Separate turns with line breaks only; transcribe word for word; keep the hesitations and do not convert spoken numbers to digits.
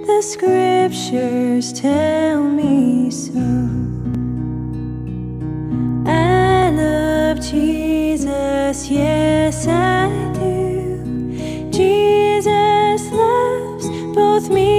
The scriptures tell me so. I love Jesus, yes I do. Jesus loves both me